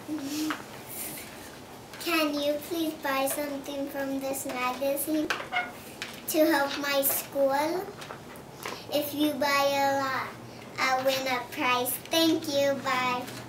Can you please buy something from this magazine to help my school? If you buy a lot, I'll win a prize. Thank you. Bye.